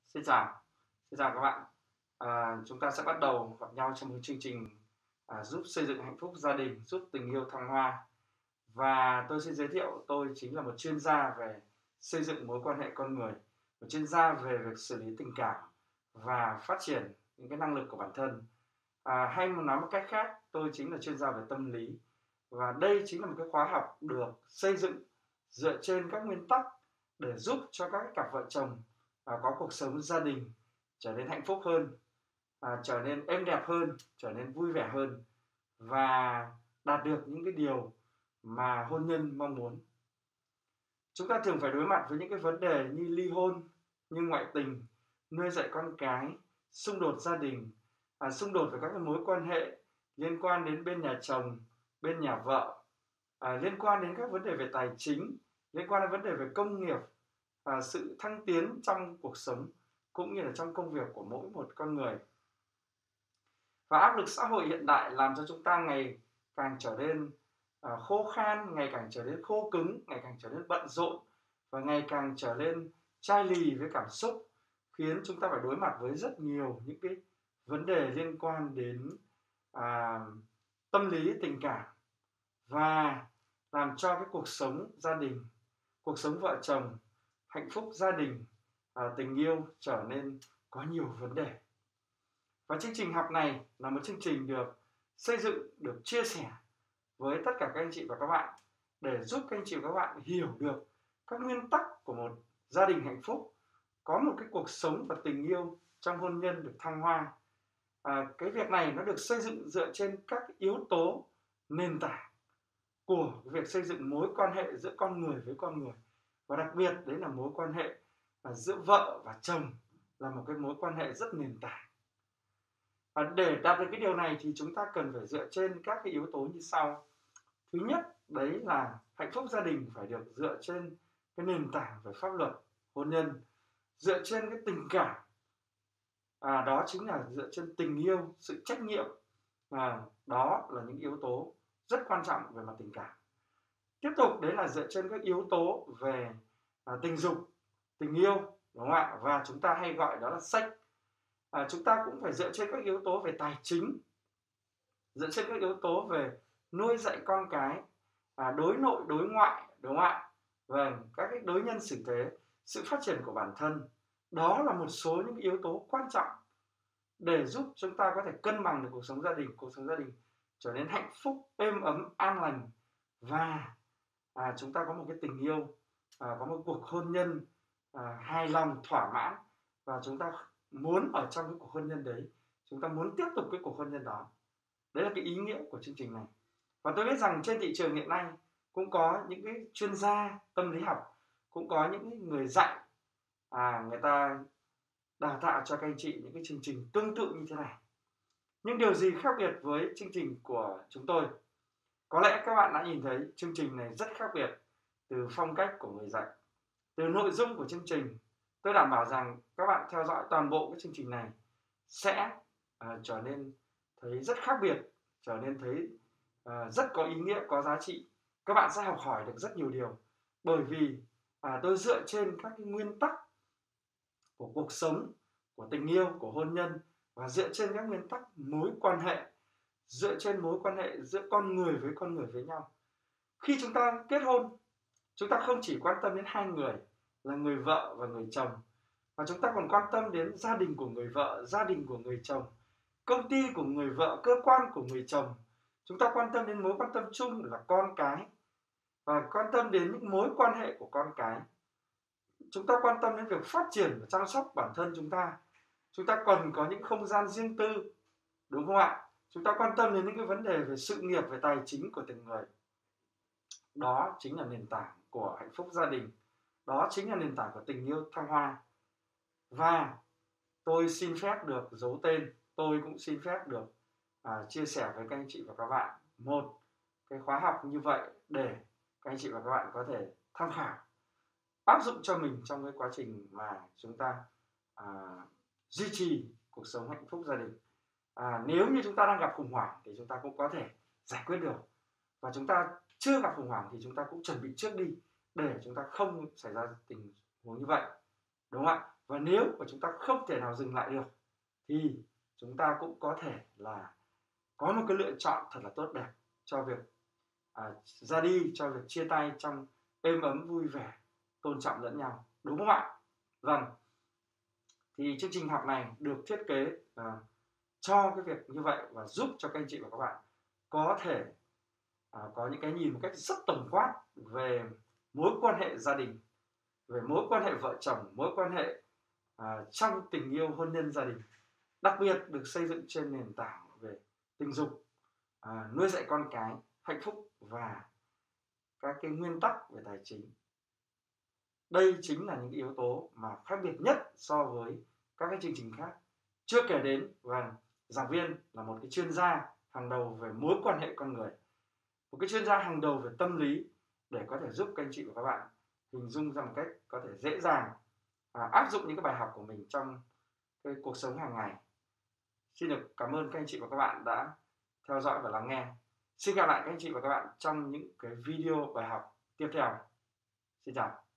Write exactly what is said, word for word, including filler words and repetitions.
Xin chào, xin chào các bạn. À, chúng ta sẽ bắt đầu gặp nhau trong một chương trình à, giúp xây dựng hạnh phúc gia đình, giúp tình yêu thăng hoa. Và tôi xin giới thiệu, tôi chính là một chuyên gia về xây dựng mối quan hệ con người, một chuyên gia về việc xử lý tình cảm và phát triển những cái năng lực của bản thân. À, hay mà nói một cách khác, tôi chính là chuyên gia về tâm lý. Và đây chính là một cái khóa học được xây dựng dựa trên các nguyên tắc để giúp cho các cặp vợ chồng à, có cuộc sống gia đình trở nên hạnh phúc hơn, à, trở nên êm đẹp hơn, trở nên vui vẻ hơn và đạt được những cái điều mà hôn nhân mong muốn. Chúng ta thường phải đối mặt với những cái vấn đề như ly hôn, như ngoại tình, nuôi dạy con cái, xung đột gia đình, à, xung đột về các cái mối quan hệ liên quan đến bên nhà chồng, bên nhà vợ, à, liên quan đến các vấn đề về tài chính, liên quan đến vấn đề về công nghiệp, à, sự thăng tiến trong cuộc sống cũng như là trong công việc của mỗi một con người. Và áp lực xã hội hiện đại làm cho chúng ta ngày càng trở nên à, khô khan, ngày càng trở nên khô cứng, ngày càng trở nên bận rộn và ngày càng trở nên chai lì với cảm xúc, khiến chúng ta phải đối mặt với rất nhiều những cái vấn đề liên quan đến à, tâm lý tình cảm và làm cho cái cuộc sống gia đình, cuộc sống vợ chồng, hạnh phúc gia đình, à, tình yêu trở nên có nhiều vấn đề. Và chương trình học này là một chương trình được xây dựng, được chia sẻ với tất cả các anh chị và các bạn để giúp các anh chị và các bạn hiểu được các nguyên tắc của một gia đình hạnh phúc, có một cái cuộc sống và tình yêu trong hôn nhân được thăng hoa. À, cái việc này nó được xây dựng dựa trên các yếu tố nền tảng của việc xây dựng mối quan hệ giữa con người với con người, và đặc biệt đấy là mối quan hệ giữa vợ và chồng, là một cái mối quan hệ rất nền tảng. Và để đạt được cái điều này thì chúng ta cần phải dựa trên các cái yếu tố như sau. Thứ nhất, đấy là hạnh phúc gia đình phải được dựa trên cái nền tảng về pháp luật hôn nhân, dựa trên cái tình cảm, à, đó chính là dựa trên tình yêu, sự trách nhiệm, à, đó là những yếu tố rất quan trọng về mặt tình cảm. Tiếp tục đấy là dựa trên các yếu tố về à, tình dục, tình yêu, đúng không ạ? Và chúng ta hay gọi đó là sex. À, chúng ta cũng phải dựa trên các yếu tố về tài chính, dựa trên các yếu tố về nuôi dạy con cái, à, đối nội đối ngoại, đúng không ạ? Vâng, các cái đối nhân xử thế, sự phát triển của bản thân, đó là một số những yếu tố quan trọng để giúp chúng ta có thể cân bằng được cuộc sống gia đình, cuộc sống gia đình trở nên hạnh phúc, êm ấm, an lành, và à, chúng ta có một cái tình yêu, à, có một cuộc hôn nhân à, hài lòng, thỏa mãn, và chúng ta muốn ở trong cái cuộc hôn nhân đấy, chúng ta muốn tiếp tục cái cuộc hôn nhân đó. Đấy là cái ý nghĩa của chương trình này. Và tôi biết rằng trên thị trường hiện nay cũng có những cái chuyên gia tâm lý học, cũng có những người dạy, à, người ta đào tạo cho các anh chị những cái chương trình tương tự như thế này. Nhưng điều gì khác biệt với chương trình của chúng tôi? Có lẽ các bạn đã nhìn thấy chương trình này rất khác biệt từ phong cách của người dạy, từ nội dung của chương trình. Tôi đảm bảo rằng các bạn theo dõi toàn bộ cái chương trình này sẽ uh, trở nên thấy rất khác biệt, trở nên thấy uh, rất có ý nghĩa, có giá trị. Các bạn sẽ học hỏi được rất nhiều điều, bởi vì uh, tôi dựa trên các cái nguyên tắc của cuộc sống, của tình yêu, của hôn nhân, và dựa trên các nguyên tắc mối quan hệ, dựa trên mối quan hệ giữa con người với con người với nhau. Khi chúng ta kết hôn, chúng ta không chỉ quan tâm đến hai người là người vợ và người chồng, mà chúng ta còn quan tâm đến gia đình của người vợ, gia đình của người chồng, công ty của người vợ, cơ quan của người chồng. Chúng ta quan tâm đến mối quan tâm chung là con cái, và quan tâm đến những mối quan hệ của con cái. Chúng ta quan tâm đến việc phát triển và chăm sóc bản thân chúng ta. Chúng ta cần có những không gian riêng tư, đúng không ạ? Chúng ta quan tâm đến những cái vấn đề về sự nghiệp, về tài chính của từng người. Đó chính là nền tảng của hạnh phúc gia đình. Đó chính là nền tảng của tình yêu thăng hoa. Và tôi xin phép được giấu tên, tôi cũng xin phép được à, chia sẻ với các anh chị và các bạn một cái khóa học như vậy để các anh chị và các bạn có thể tham khảo, áp dụng cho mình trong cái quá trình mà chúng ta à, duy trì cuộc sống hạnh phúc gia đình. À, nếu như chúng ta đang gặp khủng hoảng thì chúng ta cũng có thể giải quyết được, và chúng ta chưa gặp khủng hoảng thì chúng ta cũng chuẩn bị trước đi để chúng ta không xảy ra tình huống như vậy, đúng không ạ? Và nếu mà chúng ta không thể nào dừng lại được thì chúng ta cũng có thể là có một cái lựa chọn thật là tốt đẹp cho việc à, ra đi, cho việc chia tay trong êm ấm vui vẻ, tôn trọng lẫn nhau, đúng không ạ? Vâng, thì chương trình học này được thiết kế à, cho cái việc như vậy và giúp cho các anh chị và các bạn có thể à, có những cái nhìn một cách rất tổng quát về mối quan hệ gia đình, về mối quan hệ vợ chồng, mối quan hệ à, trong tình yêu hôn nhân gia đình, đặc biệt được xây dựng trên nền tảng về tình dục, à, nuôi dạy con cái, hạnh phúc và các cái nguyên tắc về tài chính. Đây chính là những yếu tố mà khác biệt nhất so với các cái chương trình khác. Chưa kể đến và giảng viên là một cái chuyên gia hàng đầu về mối quan hệ con người, một cái chuyên gia hàng đầu về tâm lý để có thể giúp các anh chị và các bạn hình dung ra một cách có thể dễ dàng và áp dụng những cái bài học của mình trong cái cuộc sống hàng ngày. Xin được cảm ơn các anh chị và các bạn đã theo dõi và lắng nghe. Xin gặp lại các anh chị và các bạn trong những cái video bài học tiếp theo. Xin chào.